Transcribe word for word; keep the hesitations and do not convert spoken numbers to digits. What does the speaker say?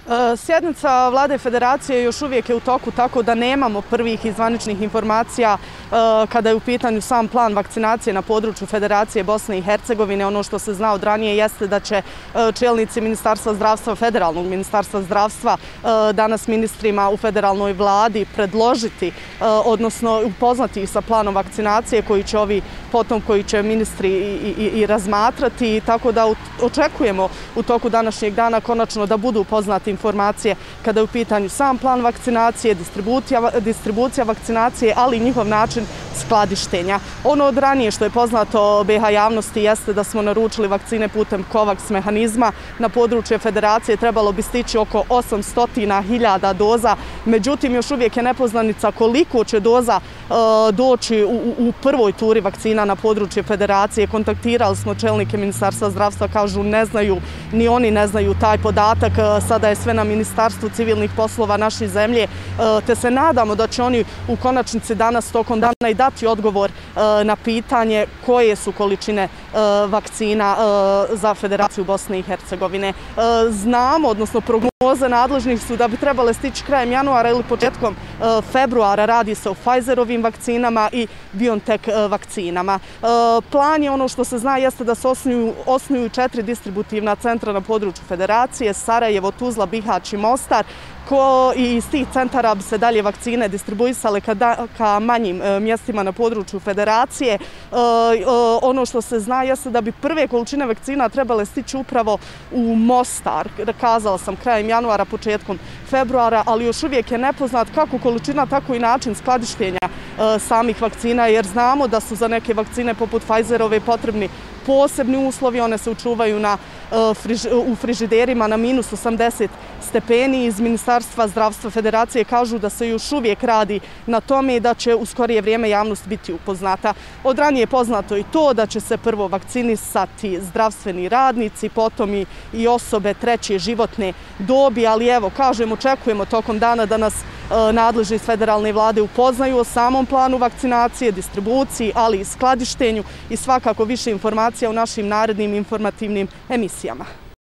Sjednica Vlade Federacije još uvijek je u toku, tako da nemamo prvih i zvaničnih informacija kada je u pitanju sam plan vakcinacije na području Federacije Bosne i Hercegovine. Ono što se zna od ranije jeste da će čelnici Ministarstva zdravstva, Federalnog ministarstva zdravstva, danas ministrima u federalnoj vladi predložiti, odnosno upoznati ih sa planom vakcinacije koji će ovi potom koji će ministri i, i, i razmatrati, tako da očekujemo u toku današnjeg dana konačno da budu upoznati informacije kada je u pitanju sam plan vakcinacije, distribucija, distribucija vakcinacije, ali i njihov način skladištenja. Ono od ranije što je poznato B iH javnosti jeste da smo naručili vakcine putem COVAX mehanizma. Na područje Federacije trebalo bi stići oko osamsto hiljada doza, međutim još uvijek je nepoznanica koliko će doza e, doći u, u prvoj turi vakcina na područje Federacije. Kontaktirali smo čelnike Ministarstva zdravstva, kažu ne znaju, ni oni ne znaju taj podatak. Sada je sve na Ministarstvu civilnih poslova naše zemlje, te se nadamo da će oni u konačnici danas tokom dana i dati odgovor na pitanje koje su količine vakcina za Federaciju Bosne i Hercegovine. Znamo, odnosno prognoze nadležnih su da bi trebale stići krajem januara ili početkom februara. Radi se o Pfizerovim vakcinama i BioNTech vakcinama. Plan je, ono što se zna, jeste da se osnuju, osnuju četiri distributivna centra na području Federacije: Sarajevo, Tuzla, Bihać i Mostar. Ko, i iz tih centara bi se dalje vakcine distribuisale ka, da, ka manjim e, mjestima na području Federacije. E, e, ono što se zna jeste da bi prve količine vakcina trebale stići upravo u Mostar. Kazala sam krajem januara, početkom februara, ali još uvijek je nepoznat kako količina, tako i način skladištenja e, samih vakcina, jer znamo da su za neke vakcine poput Pfizerove potrebni posebni uslovi. One se učuvaju na, u frižiderima na minus osamdeset stepeni. Iz Ministarstva zdravstva Federacije kažu da se još uvijek radi na tome i da će u skorije vrijeme javnost biti upoznata. Od ranije je poznato i to da će se prvo vakcinisati zdravstveni radnici, potom i, i osobe treće životne dobi, ali evo, kažem, očekujemo tokom dana da nas e, nadležni iz federalne vlade upoznaju o samom planu vakcinacije, distribuciji, ali i skladištenju i svakako više informacija u našim narednim informativnim emisijama.